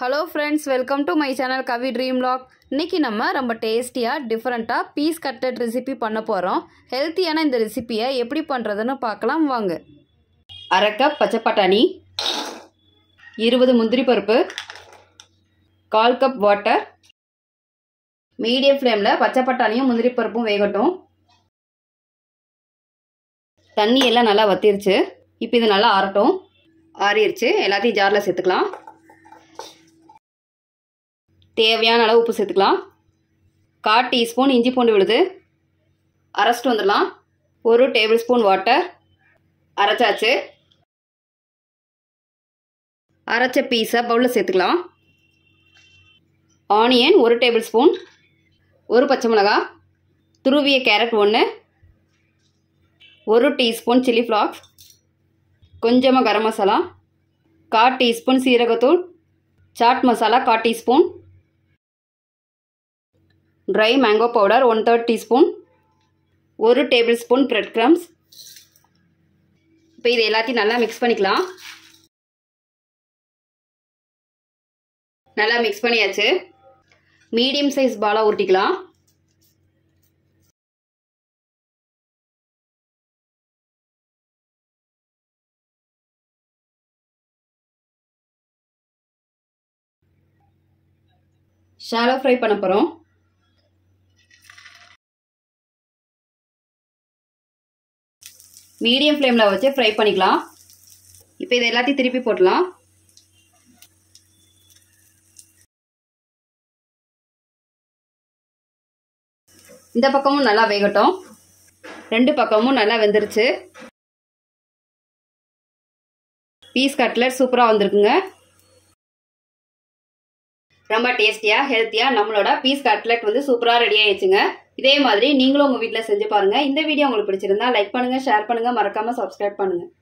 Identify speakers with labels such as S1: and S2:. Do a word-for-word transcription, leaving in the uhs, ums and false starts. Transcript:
S1: Hello friends, welcome to my channel Kavi Dream Vlog. இன்னைக்கு நம்ம ரொம்ப டேஸ்டியா டிஃபரண்டா பீஸ் கட்லெட் ரெசிபி பண்ண போறோம். ஹெல்தியான இந்த ரெசிபியை எப்படி பண்றதுன்னு பார்க்கலாம் வாங்க. அரை கப் பச்சை பட்டாணி, இருபது முந்திரி பருப்பு, கால் கப் வாட்டர். மீடியம் ஃப்ளேம்ல பச்சை பட்டாணியும் முந்திரி பருப்பும் வேகட்டும். தண்ணி எல்லாம் நல்லா வத்திருச்சு. இப்போ இது நல்லா ஆறட்டும். ஆறிடுச்சு. எல்லாத்தையும் ஜார்ல சேர்த்துக்கலாம். தேவையான அளவு உப்பு சேர்த்துக்கலாம். கால் டீஸ்பூன் இஞ்சி பூண்டு விழுது அரைச்சிட்டு வந்துடலாம். ஒரு டேபிள் ஸ்பூன் வாட்டர் அரைச்சாச்சு. அரைச்ச பீஸை பவுலில் சேர்த்துக்கலாம். ஆனியன் ஒரு டேபிள் ஸ்பூன், ஒரு பச்சை மிளகாய், துருவிய கேரட் ஒன்று, ஒரு டீஸ்பூன் சில்லி ஃப்ளாக்ஸ், கொஞ்சமாக கரம் மசாலா, கால் டீஸ்பூன் சீரகத்தூள், சாட் மசாலா கால் teaspoon, dry mango powder one third teaspoon, ஒரு டேபிள் ஸ்பூன் பிரெட் க்ரம்ஸ். இப்போ இது எல்லாத்தையும் நல்லா மிக்ஸ் பண்ணிக்கலாம். நல்லா மிக்ஸ் பண்ணியாச்சு. மீடியம் சைஸ் பாலாக உருட்டிக்கலாம். ஷாலோ ஃப்ரை பண்ண போகிறோம். மீடியம் ஃப்ளேமில் வச்சு ஃப்ரை பண்ணிக்கலாம். இப்போ இது எல்லாத்தையும் திருப்பி போடலாம். இந்த பக்கமும் நல்லா வேகட்டும். ரெண்டு பக்கமும் நல்லா வெந்துருச்சு. பீஸ் கட்லெட் சூப்பராக வந்திருக்குங்க. ரொம்ப டேஸ்டியாக ஹெல்த்தியாக நம்மளோட பீஸ் கட்லெட் வந்து சூப்பராக ரெடி ஆயிடுச்சுங்க. இதே மாதிரி நீங்களும் உங்கள் வீட்டில் செஞ்சு பாருங்கள். இந்த வீடியோ உங்களுக்கு பிடிச்சிருந்தா லைக் பண்ணுங்கள், ஷேர் பண்ணுங்கள், மறக்காமல் சப்ஸ்கிரைப் பண்ணுங்கள்.